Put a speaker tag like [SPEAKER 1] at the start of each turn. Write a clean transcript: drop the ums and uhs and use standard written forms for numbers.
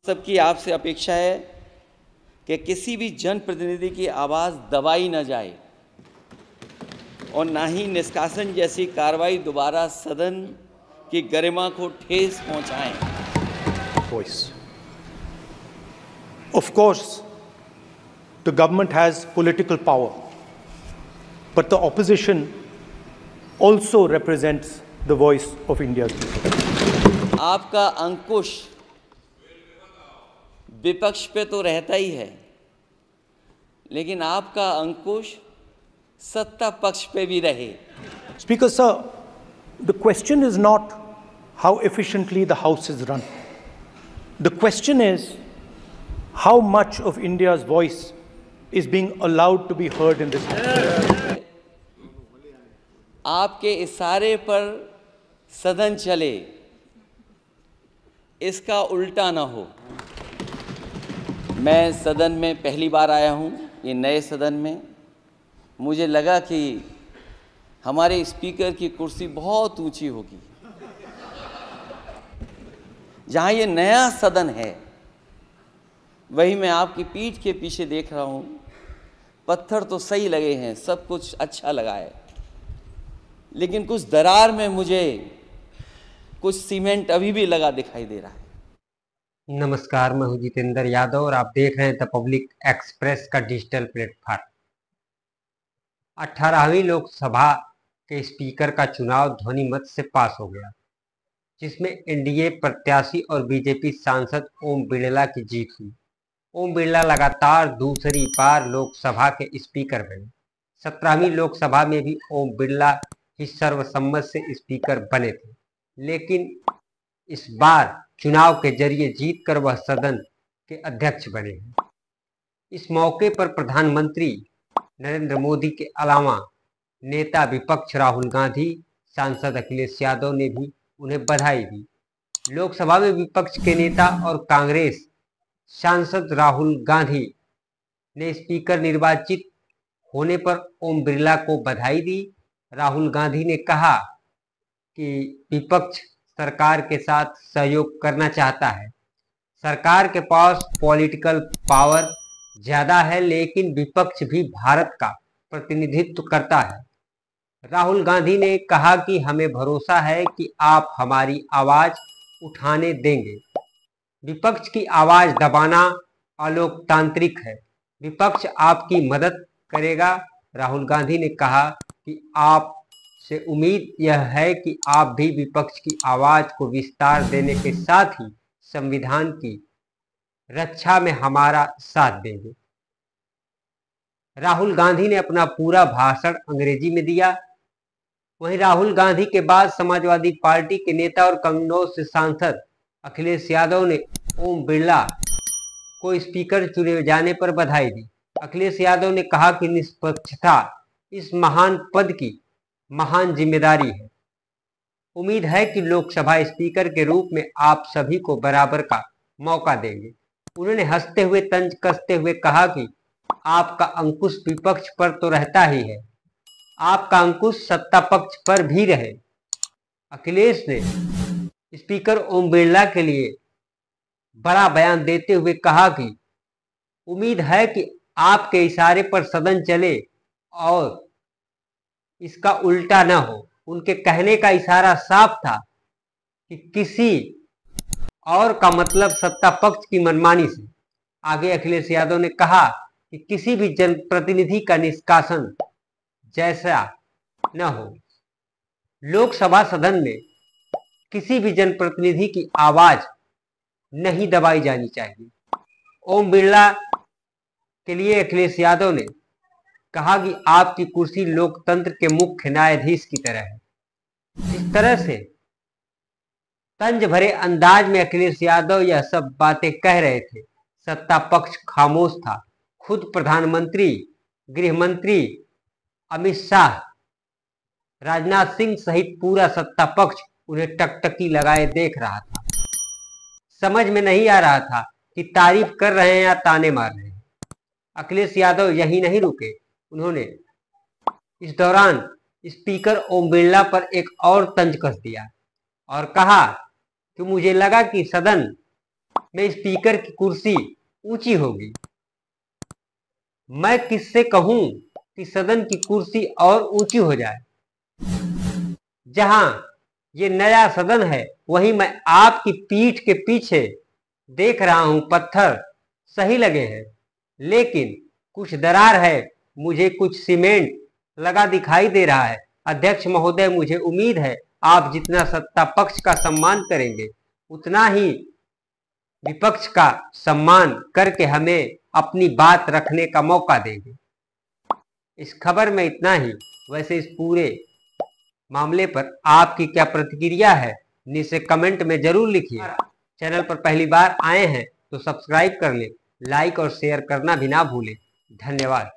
[SPEAKER 1] सबकी आपसे अपेक्षा है कि किसी भी जनप्रतिनिधि की आवाज़ दबाई न जाए और ना ही निष्कासन जैसी कार्रवाई दोबारा सदन की गरिमा को ठेस पहुंचाएं।
[SPEAKER 2] Voice. Of course, the government has political power, but the opposition also represents the voice of India's people.
[SPEAKER 1] आपका अंकुश विपक्ष पे तो रहता ही है, लेकिन आपका अंकुश सत्ता पक्ष पे भी रहे।
[SPEAKER 2] Speaker sir, the question is not how efficiently the House is run. The question is how much of India's voice is being allowed to be heard in this House.
[SPEAKER 1] आपके इशारे पर सदन चले, इसका उल्टा ना हो। मैं सदन में पहली बार आया हूँ, ये नए सदन में। मुझे लगा कि हमारे स्पीकर की कुर्सी बहुत ऊंची होगी। जहाँ ये नया सदन है, वही मैं आपकी पीठ के पीछे देख रहा हूँ। पत्थर तो सही लगे हैं, सब कुछ अच्छा लगा है, लेकिन कुछ दरार में मुझे कुछ सीमेंट अभी भी लगा दिखाई दे रहा है।
[SPEAKER 3] नमस्कार, मैं हूं जितेंद्र यादव और आप देख रहे हैं द पब्लिक एक्सप्रेस का डिजिटल प्लेटफॉर्म। 18वीं लोकसभा के स्पीकर का चुनाव ध्वनि मत से पास हो गया, जिसमें एनडीए प्रत्याशी और बीजेपी सांसद ओम बिड़ला की जीत हुई। ओम बिड़ला लगातार दूसरी बार लोकसभा के स्पीकर बने। 17वीं लोकसभा में भी ओम बिड़ला ही सर्वसम्मत से स्पीकर बने थे, लेकिन इस बार चुनाव के जरिए जीतकर वह सदन के अध्यक्ष बने हैं। इस मौके पर प्रधानमंत्री नरेंद्र मोदी के अलावा नेता विपक्ष राहुल गांधी, सांसद अखिलेश यादव ने भी उन्हें बधाई दी। लोकसभा में विपक्ष के नेता और कांग्रेस सांसद राहुल गांधी ने स्पीकर निर्वाचित होने पर ओम बिड़ला को बधाई दी। राहुल गांधी ने कहा कि विपक्ष सरकार के साथ सहयोग करना चाहता है। सरकार के पास पॉलिटिकल पावर ज्यादा है, लेकिन विपक्ष भी भारत का प्रतिनिधित्व करता है। राहुल गांधी ने कहा कि हमें भरोसा है कि आप हमारी आवाज उठाने देंगे। विपक्ष की आवाज दबाना अलोकतांत्रिक है। विपक्ष आपकी मदद करेगा। राहुल गांधी ने कहा कि आप से उम्मीद यह है कि आप भी विपक्ष की आवाज को विस्तार देने के साथ ही संविधान की रक्षा में हमारा साथ देंगे। राहुल गांधी ने अपना पूरा भाषण अंग्रेजी में दिया। वहीं राहुल गांधी के बाद समाजवादी पार्टी के नेता और कन्नौज से सांसद अखिलेश यादव ने ओम बिड़ला को स्पीकर चुने जाने पर बधाई दी। अखिलेश यादव ने कहा कि निष्पक्षता इस महान पद की महान जिम्मेदारी है। उम्मीद है कि लोकसभा स्पीकर के रूप में आप सभी को बराबर का मौका देंगे। उन्होंने हंसते हुए तंज कसते हुए कहा कि आपका अंकुश विपक्ष पर तो रहता ही है, आपका अंकुश सत्ता पक्ष पर भी रहे। अखिलेश ने स्पीकर ओम बिड़ला के लिए बड़ा बयान देते हुए कहा कि उम्मीद है कि आपके इशारे पर सदन चले और इसका उल्टा न हो। उनके कहने का इशारा साफ था कि किसी और का मतलब सत्ता पक्ष की मनमानी से। आगे अखिलेश यादव ने कहा कि किसी भी जनप्रतिनिधि का निष्कासन जैसा न हो। लोकसभा सदन में किसी भी जनप्रतिनिधि की आवाज नहीं दबाई जानी चाहिए। ओम बिड़ला के लिए अखिलेश यादव ने कहा कि आपकी कुर्सी लोकतंत्र के मुख्य न्यायाधीश की तरह है। इस तरह से तंज भरे अंदाज में अखिलेश यादव यह सब बातें कह रहे थे, सत्ता पक्ष खामोश था। खुद प्रधानमंत्री, गृह मंत्री अमित शाह, राजनाथ सिंह सहित पूरा सत्ता पक्ष उन्हें टकटकी लगाए देख रहा था। समझ में नहीं आ रहा था कि तारीफ कर रहे हैं या ताने मार रहे हैं। अखिलेश यादव यही नहीं रुके। उन्होंने इस दौरान स्पीकर ओम बिड़ला पर एक और तंज कस दिया और कहा कि मुझे लगा कि सदन में स्पीकर की कुर्सी ऊंची होगी। मैं किससे कहूं कि सदन की कुर्सी और ऊंची हो जाए। जहां ये नया सदन है वहीं मैं आपकी पीठ के पीछे देख रहा हूं पत्थर सही लगे हैं, लेकिन कुछ दरार है, मुझे कुछ सीमेंट लगा दिखाई दे रहा है। अध्यक्ष महोदय, मुझे उम्मीद है आप जितना सत्ता पक्ष का सम्मान करेंगे उतना ही विपक्ष का सम्मान करके हमें अपनी बात रखने का मौका देंगे। इस खबर में इतना ही। वैसे इस पूरे मामले पर आपकी क्या प्रतिक्रिया है नीचे कमेंट में जरूर लिखिए। चैनल पर पहली बार आए हैं तो सब्सक्राइब कर लें, लाइक और शेयर करना भी ना भूलें। धन्यवाद।